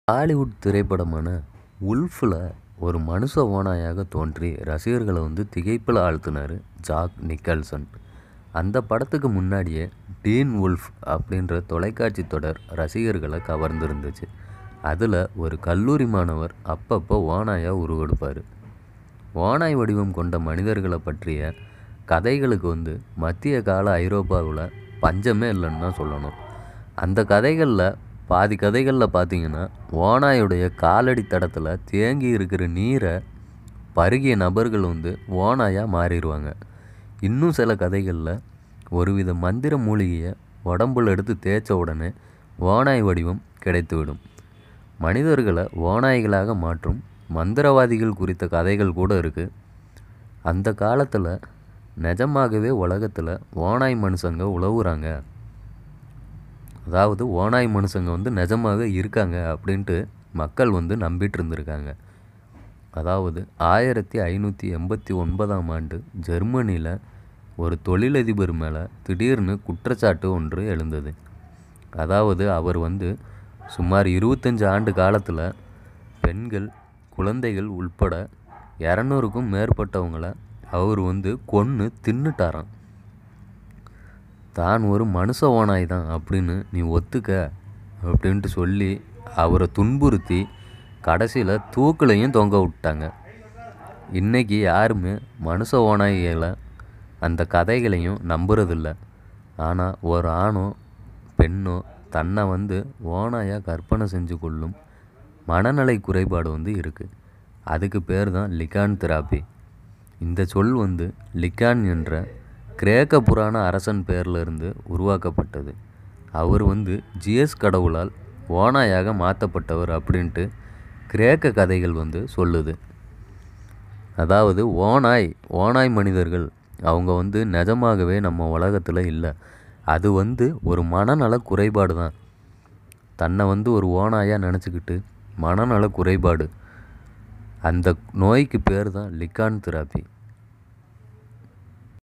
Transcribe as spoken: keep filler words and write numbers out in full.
Hollywood திரைப்படமான உல்ஃபில் ஒரு மனுஷ ஓநாயாக தோன்றி ரசிகர்களை வந்து திகைப்பில் ஆழ்த்தினார் ஜாக் நிக்கல்சன். அந்த படத்துக்கு முன்னாடியே டீன் வுல்ஃப் அப்படின்ற தொலைக்காட்சி தொடர் ரசிகர்களை கவர்ந்துருந்துச்சு. அதில் ஒரு கல்லூரி மாணவர் அப்பப்போ ஓநாயாக உருவெடுப்பார். ஓநாய் வடிவம் கொண்ட மனிதர்களை பற்றிய கதைகளுக்கு வந்து மத்திய கால ஐரோப்பாவில் பஞ்சமே இல்லைன்னு தான் சொல்லணும். அந்த கதைகளில் பாதி கதைகளில் பார்த்திங்கன்னா ஓநாயுடைய காலடி தடத்தில் தேங்கி இருக்கிற நீரை பருகிய நபர்கள் வந்து ஓநாயாக மாறிடுவாங்க. இன்னும் சில கதைகளில் ஒருவித மந்திர மூலிகையை உடம்புல எடுத்து தேய்ச்ச உடனே ஓநாய் வடிவம் கிடைத்துவிடும். மனிதர்களை ஓநாய்களாக மாற்றும் மந்திரவாதிகள் குறித்த கதைகள் கூட இருக்குது. அந்த காலத்தில் நிஜமாகவே உலகத்தில் ஓநாய் மனுஷங்க உழவுறாங்க, அதாவது ஓநாய் மனுஷங்க வந்து நிஜமாக இருக்காங்க அப்படின்ட்டு மக்கள் வந்து நம்பிட்டு இருந்திருக்காங்க. அதாவது ஆயிரத்தி ஐநூற்றி எண்பத்தி ஒன்பதாம் ஆண்டு ஜெர்மனியில் ஒரு தொழிலதிபர் மேலே திடீர்னு குற்றச்சாட்டு ஒன்று எழுந்தது. அதாவது அவர் வந்து சுமார் இருபத்தஞ்சி ஆண்டு காலத்தில் பெண்கள், குழந்தைகள் உள்பட இரநூறுக்கும் மேற்பட்டவங்களை அவர் வந்து கொன்று தின்னுட்டாராம். தான் ஒரு மனுஷ ஓநாய் தான் அப்படின்னு நீ ஒத்துக்க அப்படின்ட்டு சொல்லி அவரை துன்புறுத்தி கடைசியில் தூக்கிலையும் தொங்க விட்டாங்க. இன்றைக்கி யாருமே மனுஷ ஓநாய்களை அந்த கதைகளையும் நம்புறதில்ல. ஆனால் ஒரு ஆணோ பெண்ணோ தன்னை வந்து ஓநாயாக கற்பனை செஞ்சு கொள்ளும் மனநிலை குறைபாடு வந்து இருக்குது. அதுக்கு பேர் தான் லிகான் தெராப்பி. இந்த சொல் வந்து லிகான் என்ற கிரேக்க புராண அரசன் பேரிலிருந்து உருவாக்கப்பட்டது. அவர் வந்து ஜியஸ் கடவுளால் ஓநாயாக மாற்றப்பட்டவர் அப்படின்ட்டு கிரேக்க கதைகள் வந்து சொல்லுது. அதாவது ஓநாய் ஓநாய் மனிதர்கள் அவங்க வந்து நிஜமாகவே நம்ம உலகத்தில் இல்லை. அது வந்து ஒரு மனநல குறைபாடு தான். தன்னை வந்து ஒரு ஓநாயாக நினச்சிக்கிட்டு மனநல குறைபாடு, அந்த நோய்க்கு பேர் தான் லிகான் தெராப்பி.